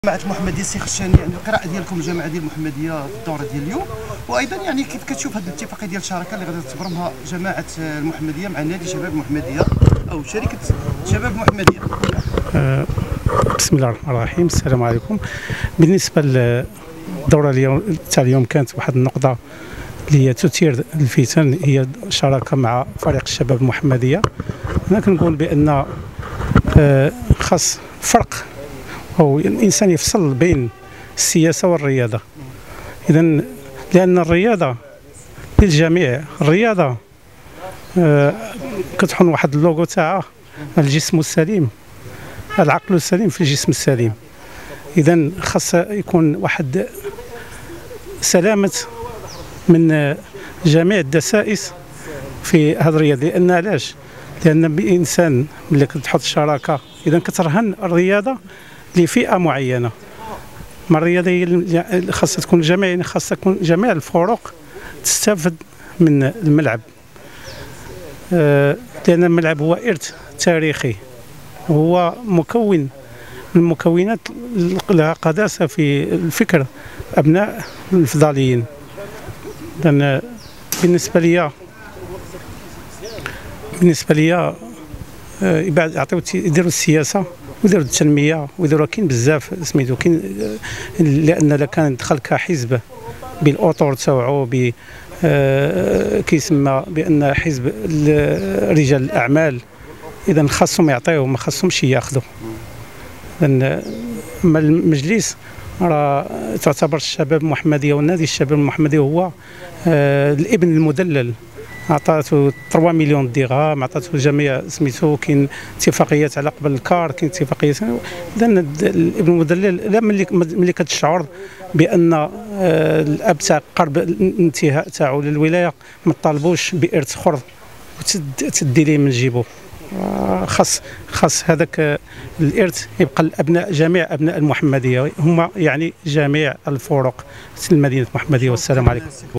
جماعة المحمدية السي خشاني، يعني القراءة ديالكم الجامعة ديال المحمدية في الدورة ديال اليوم، وأيضا يعني كيف كتشوف هذه الاتفاقية ديال الشراكة اللي غادي تبرمها جماعة المحمدية مع نادي شباب المحمدية أو شركة شباب المحمدية؟ بسم الله الرحمن الرحيم، السلام عليكم. بالنسبة للدورة اليوم كانت واحد النقطة اللي هي تثير الفتن، هي شراكة مع فريق الشباب المحمدية. أنا كنقول بأن خاص فرق أو الإنسان يفصل بين السياسة والرياضة. إذن لأن الرياضة للجميع، الرياضة كتحن واحد اللوغو تاعها الجسم السليم، العقل السليم في الجسم السليم. إذن خاص يكون واحد سلامة من جميع الدسائس في هذه الرياضة. لأن علاش؟ لأن الإنسان ملي كتحط شراكة إذا كترهن الرياضة لفئة معينة. ما الرياضة خاصها تكون جميع، يعني خاصها تكون جميع الفرق تستفد من الملعب، لأن الملعب هو إرث تاريخي، هو مكون من المكونات لها قداسة في الفكر أبناء الفضاليين. لأن بالنسبة لي يديروا السياسة ويديروا التنمية ويديروا، كاين بزاف سميتو كاين، لأن كان دخل كحزب بالأطر تاوعو كيسمى بأن حزب رجال الأعمال. إذا خاصهم يعطيو، ما خاصهمش ياخذوا. لأن المجلس راه تعتبر الشباب المحمدية والنادي الشباب المحمدية هو الابن المدلل، عطاته 3 مليون درهم، عطاته جميع سميتو، كاين اتفاقيات على قبل الكار، كاين اتفاقيات. اذا الابن المدلل لا ملي كتشعر بان الاب تاع قرب الانتهاء تاعو للولايه ما طالبوش بارث اخر وتدي ليه من جيبو. خاص هذاك الارث يبقى الابناء، جميع ابناء المحمديه، هم يعني جميع الفرق في المدينه المحمديه. والسلام عليكم.